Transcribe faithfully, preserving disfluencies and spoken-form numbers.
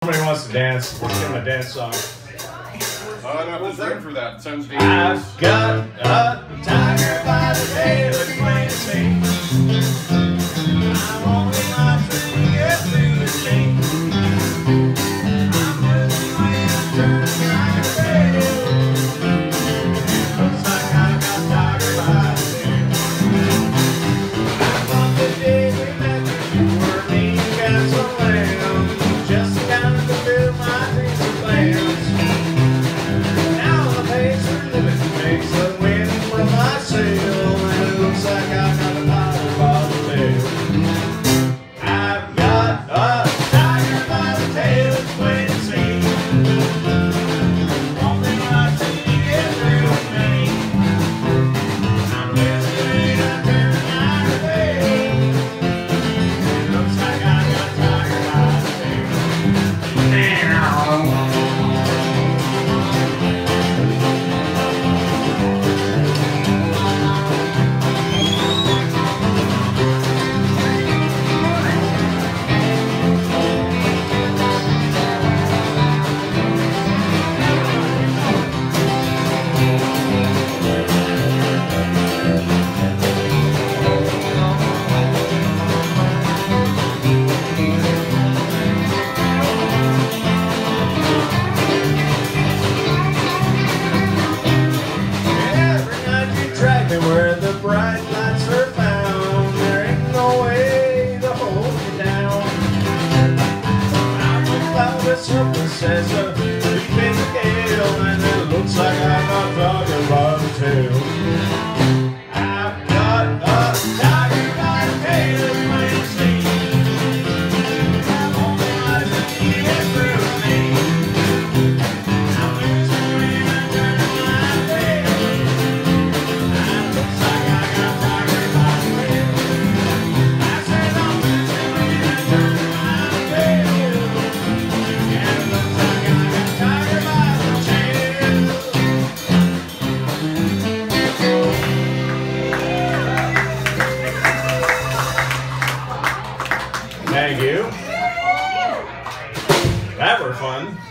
Somebody wants to dance. Let's give him a dance song. Oh, I don't have to for that. It sounds dangerous. I've got a tiger by the tail that's playing me. I'm only not to get through the scene. I'm moving when I turn like a tail. It looks like I got tiger by the tail. I thought the day we met you were mean gasoline, just the kind to fill my dreams and plans. Makes the wind from my sail, and it looks like I got a tiger by the tail. I've got a tiger by the tail that's waiting to see. Only my team get through with me. I'm listening, I turn like a tail. It looks like I got a tiger by the tail. Where the bright lights are found, there ain't no way to hold me down. I'm the cloudless surface as a leaf in the gale, and it looks like I got tiger by the tail. I've got a tiger by the tail that's playing to see. I'm only lies that you get through with me. I'm losing when I turn my tail. Thank you. That were fun.